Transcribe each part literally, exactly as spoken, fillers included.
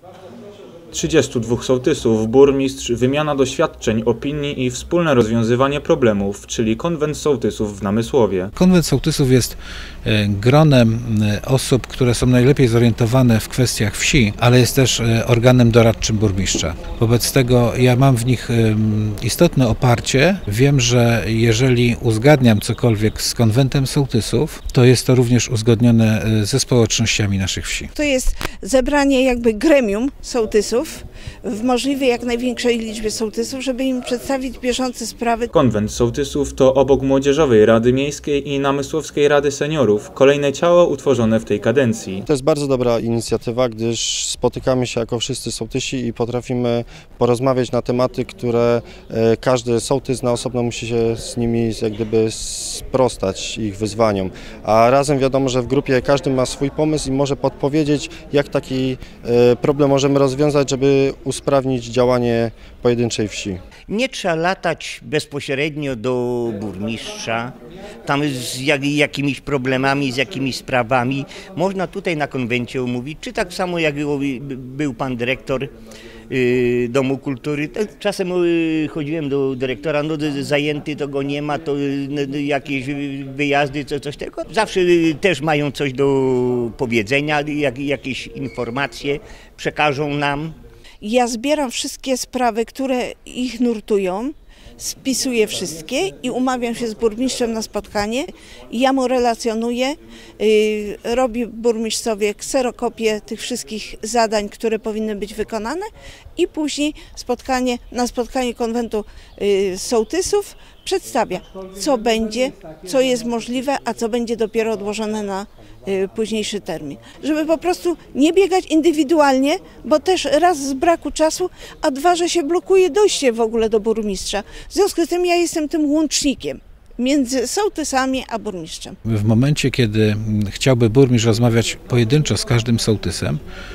trzydziestu dwóch sołtysów, burmistrz, wymiana doświadczeń, opinii i wspólne rozwiązywanie problemów, czyli konwent sołtysów w Namysłowie. Konwent sołtysów jest gronem osób, które są najlepiej zorientowane w kwestiach wsi, ale jest też organem doradczym burmistrza. Wobec tego ja mam w nich istotne oparcie. Wiem, że jeżeli uzgadniam cokolwiek z konwentem sołtysów, to jest to również uzgodnione ze społecznościami naszych wsi. To jest zebranie jakby gremium sołtysów, w możliwie jak największej liczbie sołtysów, żeby im przedstawić bieżące sprawy. Konwent sołtysów to obok Młodzieżowej Rady Miejskiej i Namysłowskiej Rady Seniorów kolejne ciało utworzone w tej kadencji. To jest bardzo dobra inicjatywa, gdyż spotykamy się jako wszyscy sołtysi i potrafimy porozmawiać na tematy, które każdy sołtys na osobno musi się z nimi jak gdyby sprostać ich wyzwaniom. A razem wiadomo, że w grupie każdy ma swój pomysł i może podpowiedzieć, jak taki problem możemy rozwiązać, żeby usprawnić działanie pojedynczej wsi. Nie trzeba latać bezpośrednio do burmistrza, tam z jak, jakimiś problemami, z jakimiś sprawami. Można tutaj na konwencie omówić, czy tak samo jak był pan dyrektor y, Domu Kultury. Czasem y, chodziłem do dyrektora, no zajęty, to go nie ma, to y, jakieś wyjazdy, co, coś tego. Zawsze y, też mają coś do powiedzenia, jak, jakieś informacje przekażą nam. Ja zbieram wszystkie sprawy, które ich nurtują, spisuję wszystkie i umawiam się z burmistrzem na spotkanie. Ja mu relacjonuję, yy, robi burmistrz sobie kserokopię tych wszystkich zadań, które powinny być wykonane i później spotkanie, na spotkaniu konwentu yy, sołtysów przedstawia, co będzie, co jest możliwe, a co będzie dopiero odłożone na późniejszy termin. Żeby po prostu nie biegać indywidualnie, bo też raz z braku czasu, a dwa, że się blokuje dojście w ogóle do burmistrza. W związku z tym ja jestem tym łącznikiem między sołtysami a burmistrzem. W momencie, kiedy chciałby burmistrz rozmawiać pojedynczo z każdym sołtysem,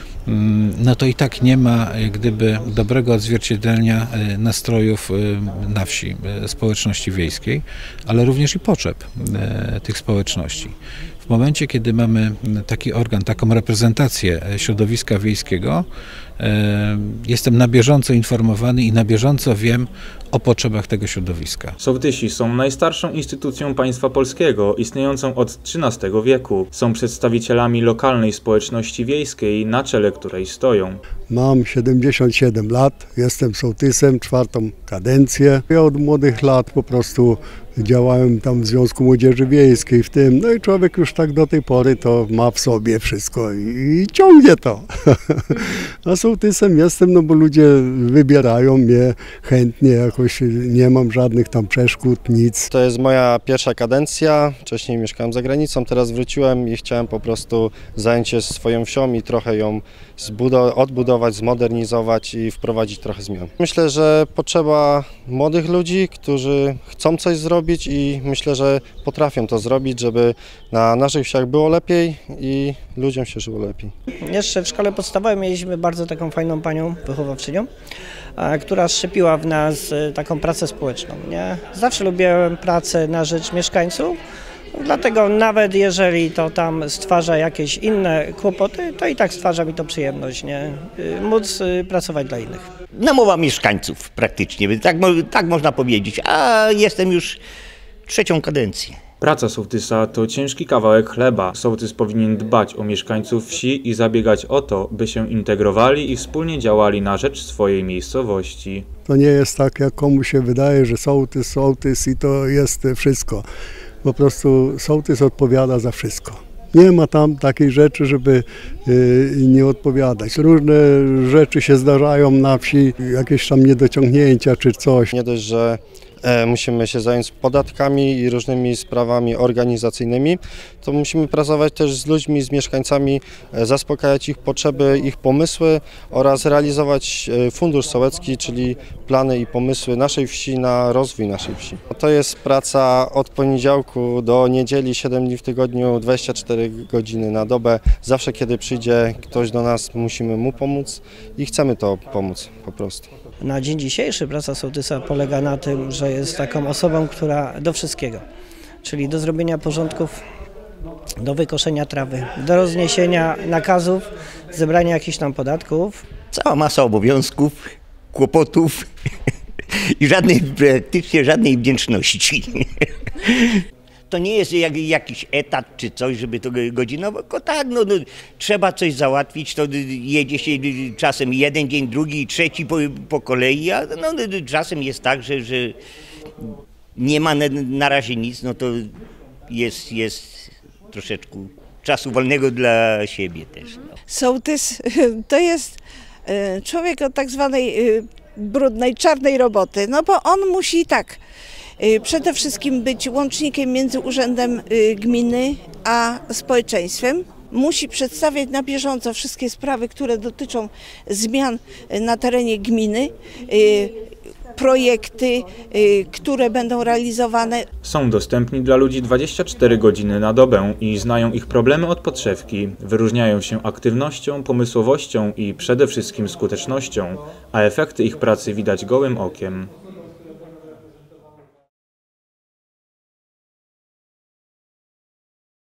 no to i tak nie ma jak gdyby dobrego odzwierciedlenia nastrojów na wsi, społeczności wiejskiej, ale również i potrzeb tych społeczności. W momencie, kiedy mamy taki organ, taką reprezentację środowiska wiejskiego, jestem na bieżąco informowany i na bieżąco wiem o potrzebach tego środowiska. Sołtysi są najstarszą instytucją państwa polskiego, istniejącą od trzynastego wieku. Są przedstawicielami lokalnej społeczności wiejskiej, na czele której stoją. Mam siedemdziesiąt siedem lat, jestem sołtysem, czwartą kadencję. Ja od młodych lat po prostu działałem tam w Związku Młodzieży Wiejskiej w tym, no i człowiek już tak do tej pory to ma w sobie wszystko i, i ciągnie to. A sołtysem jestem, no bo ludzie wybierają mnie chętnie, jakoś nie mam żadnych tam przeszkód, nic. To jest moja pierwsza kadencja, wcześniej mieszkałem za granicą, teraz wróciłem i chciałem po prostu zająć się swoją wsią i trochę ją odbudować, zmodernizować i wprowadzić trochę zmian. Myślę, że potrzeba młodych ludzi, którzy chcą coś zrobić i myślę, że potrafią to zrobić, żeby na naszych wsiach było lepiej i ludziom się żyło lepiej. Jeszcze w szkole podstawowej mieliśmy bardzo taką fajną panią wychowawczynią, która szczepiła w nas taką pracę społeczną. Nie? Zawsze lubiłem pracę na rzecz mieszkańców. Dlatego nawet jeżeli to tam stwarza jakieś inne kłopoty, to i tak stwarza mi to przyjemność, nie? Móc pracować dla innych. Namowa mieszkańców praktycznie, tak, tak można powiedzieć, a jestem już trzecią kadencję. Praca sołtysa to ciężki kawałek chleba. Sołtys powinien dbać o mieszkańców wsi i zabiegać o to, by się integrowali i wspólnie działali na rzecz swojej miejscowości. To nie jest tak, jak komuś się wydaje, że sołtys, sołtys i to jest wszystko. Po prostu sołtys odpowiada za wszystko. Nie ma tam takiej rzeczy, żeby y, nie odpowiadać. Różne rzeczy się zdarzają na wsi, jakieś tam niedociągnięcia czy coś. Nie dość, że e, musimy się zająć podatkami i różnymi sprawami organizacyjnymi, to musimy pracować też z ludźmi, z mieszkańcami, e, zaspokajać ich potrzeby, ich pomysły oraz realizować e, fundusz sołecki, czyli plany i pomysły naszej wsi na rozwój naszej wsi. To jest praca od poniedziałku do niedzieli, siedem dni w tygodniu, dwadzieścia cztery godziny na dobę. Zawsze kiedy przyjdzie ktoś do nas, musimy mu pomóc i chcemy to pomóc po prostu. Na dzień dzisiejszy praca sołtysa polega na tym, że jest taką osobą, która do wszystkiego, czyli do zrobienia porządków do wykoszenia trawy, do rozniesienia nakazów, zebrania jakichś tam podatków. Cała masa obowiązków, kłopotów i żadnej, praktycznie żadnej wdzięczności. To nie jest jak, jakiś etat czy coś, żeby to godzinowo, tylko tak, no, no, trzeba coś załatwić, to jedzie się czasem jeden dzień, drugi, trzeci po, po kolei, a no, czasem jest tak, że, że nie ma na, na razie nic, no to jest, jest troszeczkę czasu wolnego dla siebie też. No. Sołtys to jest człowiek od tak zwanej brudnej, czarnej roboty, no bo on musi tak przede wszystkim być łącznikiem między urzędem gminy a społeczeństwem. Musi przedstawiać na bieżąco wszystkie sprawy, które dotyczą zmian na terenie gminy, projekty, które będą realizowane. Są dostępni dla ludzi dwadzieścia cztery godziny na dobę i znają ich problemy od podszewki. Wyróżniają się aktywnością, pomysłowością i przede wszystkim skutecznością, a efekty ich pracy widać gołym okiem.